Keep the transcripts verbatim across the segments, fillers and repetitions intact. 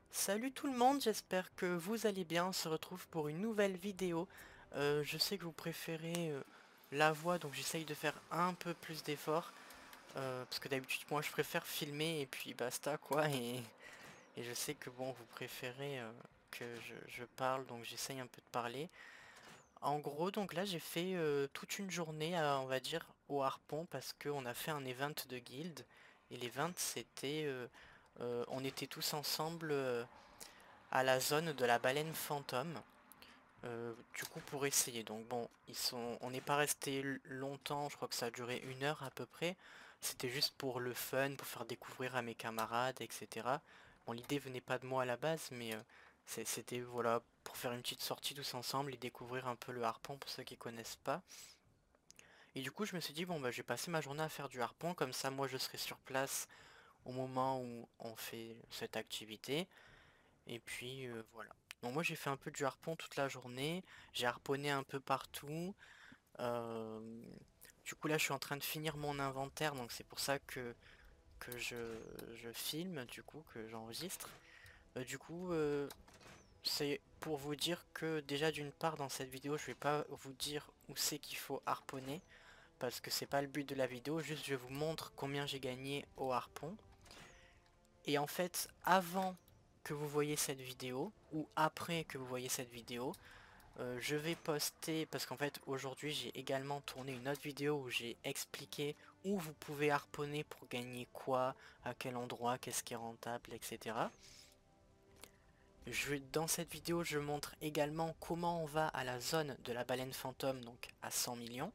Salut tout le monde, j'espère que vous allez bien. On se retrouve pour une nouvelle vidéo. Euh, je sais que vous préférez euh, la voix, donc j'essaye de faire un peu plus d'efforts. Euh, parce que d'habitude, moi je préfère filmer et puis basta quoi. Et, et je sais que bon, vous préférez euh, que je, je parle, donc j'essaye un peu de parler. En gros, donc là j'ai fait euh, toute une journée, euh, on va dire, au harpon parce qu'on a fait un event de guild. Et l'event c'était, euh, euh, on était tous ensemble. Euh, à la zone de la baleine fantôme. Euh, du coup pour essayer. Donc bon, ils sont, on n'est pas resté longtemps, je crois que ça a duré une heure à peu près. C'était juste pour le fun, pour faire découvrir à mes camarades, et cetera. Bon, l'idée venait pas de moi à la base, mais euh, c'est- c'était voilà pour faire une petite sortie tous ensemble et découvrir un peu le harpon pour ceux qui connaissent pas. Et du coup, je me suis dit bon bah je vais passer ma journée à faire du harpon, comme ça moi je serai sur place au moment où on fait cette activité. Et puis euh, voilà. Donc moi j'ai fait un peu du harpon toute la journée, j'ai harponné un peu partout. euh, du coup là je suis en train de finir mon inventaire, donc c'est pour ça que, que je, je filme, du coup que j'enregistre. Euh, du coup euh, c'est pour vous dire que déjà d'une part dans cette vidéo je vais pas vous dire où c'est qu'il faut harponner, parce que c'est pas le but de la vidéo, juste je vous montre combien j'ai gagné au harpon. Et en fait, avant que vous voyez cette vidéo, ou après que vous voyez cette vidéo, euh, je vais poster, parce qu'en fait aujourd'hui j'ai également tourné une autre vidéo où j'ai expliqué où vous pouvez harponner pour gagner quoi, à quel endroit, qu'est-ce qui est rentable, et cetera. Je, dans cette vidéo je montre également comment on va à la zone de la baleine fantôme, donc à cent millions.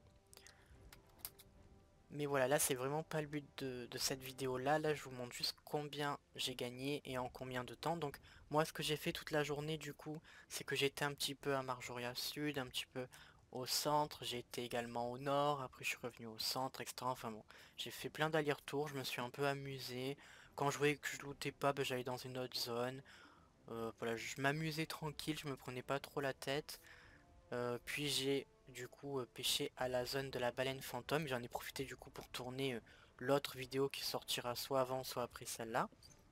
Mais voilà, là c'est vraiment pas le but de, de cette vidéo là, là je vous montre juste combien j'ai gagné et en combien de temps. Donc moi ce que j'ai fait toute la journée du coup, c'est que j'étais un petit peu à Marjoria Sud, un petit peu au centre, j'ai été également au nord, après je suis revenu au centre, et cetera. Enfin bon, j'ai fait plein d'allers-retours, je me suis un peu amusé. Quand je voyais que je lootais pas, ben, j'allais dans une autre zone. Euh, voilà, je m'amusais tranquille, je me prenais pas trop la tête. Euh, puis j'ai du coup euh, pêché à la zone de la baleine fantôme. J'en ai profité du coup pour tourner euh, l'autre vidéo qui sortira soit avant soit après celle-là.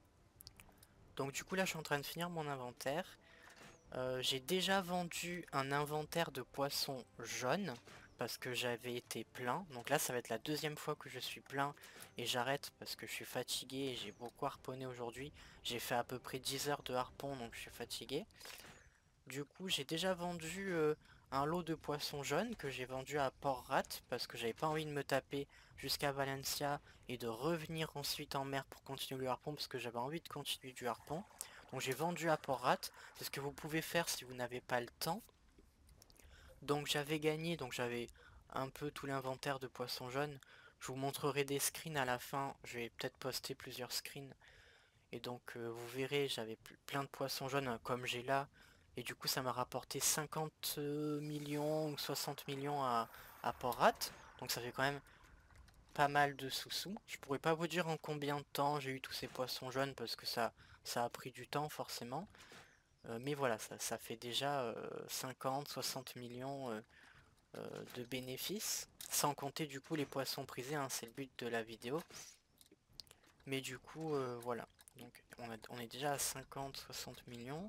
Donc du coup là je suis en train de finir mon inventaire. Euh, j'ai déjà vendu un inventaire de poissons jaunes parce que j'avais été plein. Donc là ça va être la deuxième fois que je suis plein et j'arrête parce que je suis fatigué et j'ai beaucoup harponné aujourd'hui. J'ai fait à peu près dix heures de harpon donc je suis fatigué. Du coup, j'ai déjà vendu euh, un lot de poissons jaunes que j'ai vendu à Port-Rat parce que j'avais pas envie de me taper jusqu'à Valencia et de revenir ensuite en mer pour continuer le harpon parce que j'avais envie de continuer du harpon. Donc j'ai vendu à Port-Rat. C'est ce que vous pouvez faire si vous n'avez pas le temps. Donc j'avais gagné, donc j'avais un peu tout l'inventaire de poissons jaunes. Je vous montrerai des screens à la fin. Je vais peut-être poster plusieurs screens. Et donc euh, vous verrez, j'avais plein de poissons jaunes hein, comme j'ai là. Et du coup ça m'a rapporté cinquante millions ou soixante millions à, à Port-Rat. Donc ça fait quand même pas mal de sous-sous. Je pourrais pas vous dire en combien de temps j'ai eu tous ces poissons jaunes parce que ça, ça a pris du temps forcément. Euh, mais voilà, ça, ça fait déjà euh, cinquante soixante millions euh, euh, de bénéfices. Sans compter du coup les poissons prisés, hein, c'est le but de la vidéo. Mais du coup, euh, voilà. Donc on, a- on est déjà à cinquante soixante millions.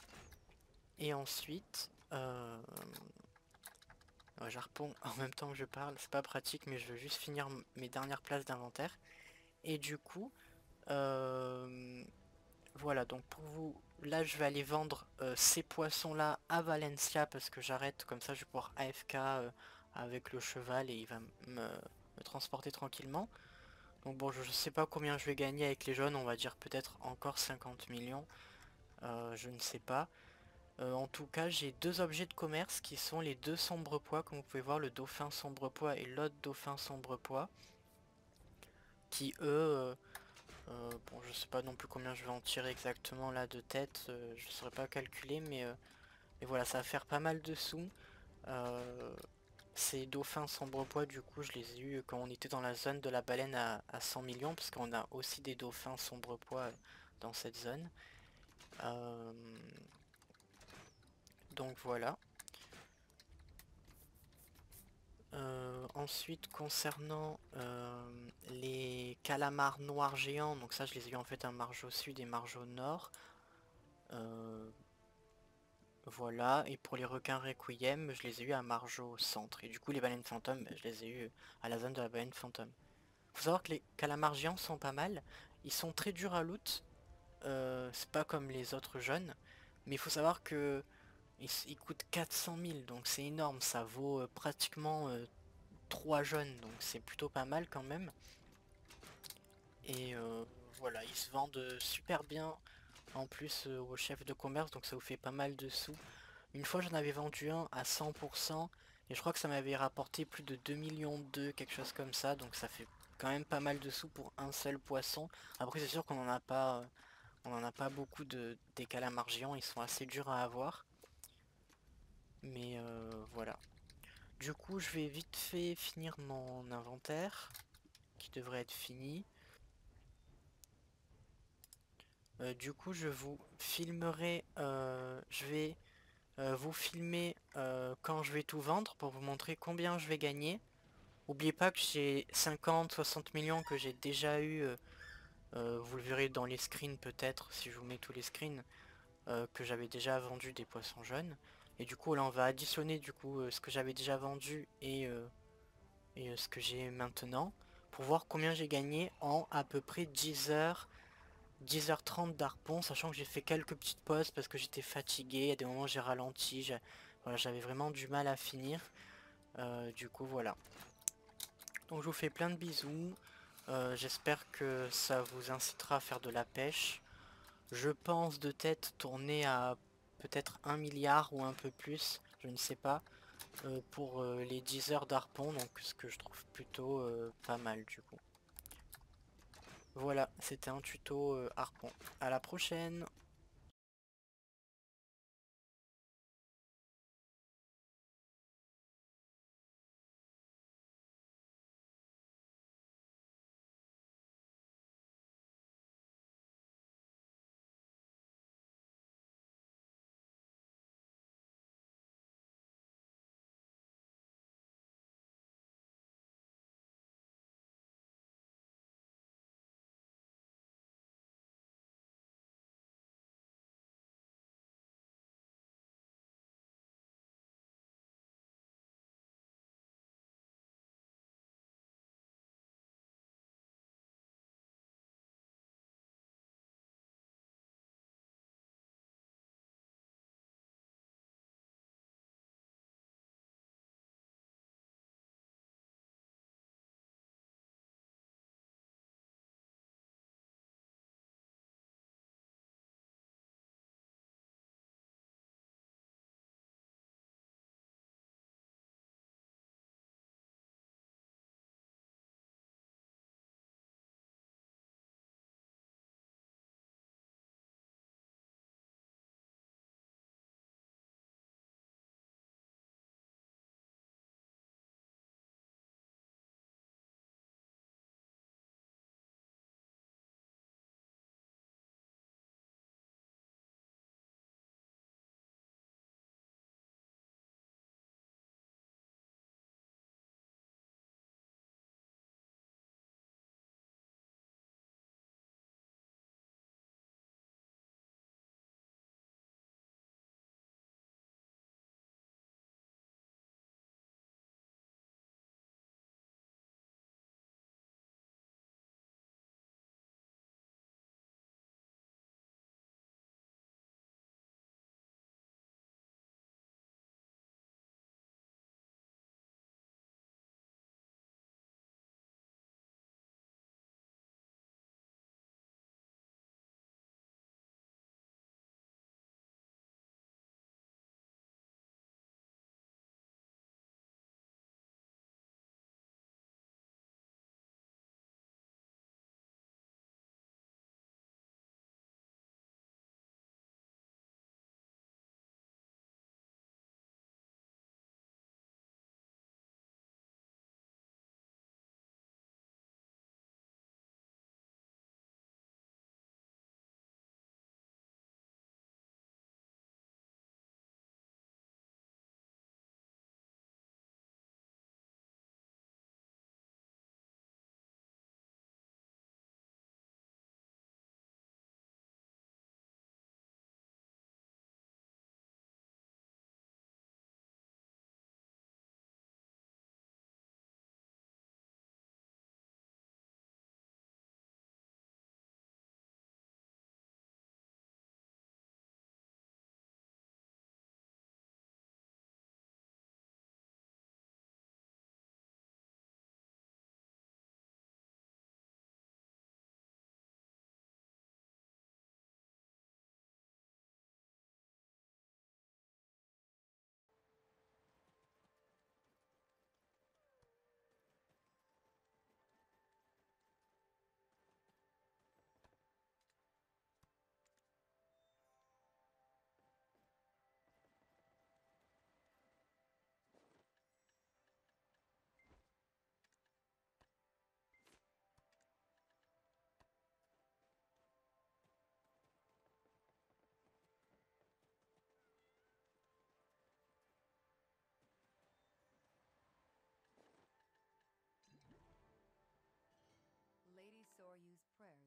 Et ensuite, euh, ouais, j'harponne en même temps que je parle. C'est pas pratique, mais je veux juste finir m- mes dernières places d'inventaire. Et du coup, euh, voilà. Donc pour vous, là, je vais aller vendre euh, ces poissons-là à Valencia parce que j'arrête. Comme ça, je vais pouvoir A F K euh, avec le cheval et il va m- me, me transporter tranquillement. Donc bon, je, je sais pas combien je vais gagner avec les jaunes. On va dire peut-être encore cinquante millions. Euh, je ne sais pas. Euh, en tout cas, j'ai deux objets de commerce qui sont les deux sombres poids, comme vous pouvez voir, le dauphin sombre poids et l'autre dauphin sombre poids, qui eux, euh, euh, bon, je sais pas non plus combien je vais en tirer exactement là de tête, euh, je ne saurais pas calculer, mais, euh, mais voilà, ça va faire pas mal de sous. Euh, ces dauphins sombre poids, du coup, je les ai eu quand on était dans la zone de la baleine à, à cent millions, parce qu'on a aussi des dauphins sombre poids euh, dans cette zone. Euh, donc voilà. Euh, ensuite, concernant euh, les calamars noirs géants, donc ça je les ai eu en fait un marge au sud et marge au nord. Euh, voilà, et pour les requins requiem, je les ai eu à Marjo au centre. Et du coup les baleines fantômes, bah, je les ai eu à la zone de la baleine fantôme. Faut savoir que les calamars géants sont pas mal. Ils sont très durs à loot. Euh, c'est pas comme les autres jeunes. Mais il faut savoir que ils, ils coûtent quatre cent mille, donc c'est énorme. Ça vaut euh, pratiquement euh, trois jeunes, donc c'est plutôt pas mal quand même. Et euh, voilà, ils se vendent euh, super bien en plus euh, au chef de commerce, donc ça vous fait pas mal de sous. Une fois j'en avais vendu un à cent pour cent et je crois que ça m'avait rapporté plus de deux millions deux, quelque chose comme ça, donc ça fait quand même pas mal de sous pour un seul poisson. Après c'est sûr qu'on en a pas, euh, on en a pas beaucoup de des calamars géants, ils sont assez durs à avoir. Mais euh, voilà. Du coup je vais vite fait finir mon inventaire, qui devrait être fini. Euh, du coup je vous filmerai, euh, je vais euh, vous filmer euh, quand je vais tout vendre pour vous montrer combien je vais gagner. N'oubliez pas que j'ai cinquante soixante millions que j'ai déjà eu, euh, euh, vous le verrez dans les screens peut-être, si je vous mets tous les screens, euh, que j'avais déjà vendu des poissons jeunes. Et du coup là on va additionner du coup euh, ce que j'avais déjà vendu et, euh, et euh, ce que j'ai maintenant, pour voir combien j'ai gagné en à peu près dix heures, dix heures trente d'arpon, sachant que j'ai fait quelques petites pauses parce que j'étais fatigué, à des moments j'ai ralenti, j'ai- voilà, j'avais vraiment du mal à finir. Euh, du coup voilà. Donc je vous fais plein de bisous. Euh, j'espère que ça vous incitera à faire de la pêche. Je pense de tête tourner à peut-être un milliard ou un peu plus, je ne sais pas, euh, pour euh, les dix heures d'arpon, donc ce que je trouve plutôt euh, pas mal du coup. Voilà, c'était un tuto euh, harpon. À la prochaine!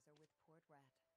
with Port Rat.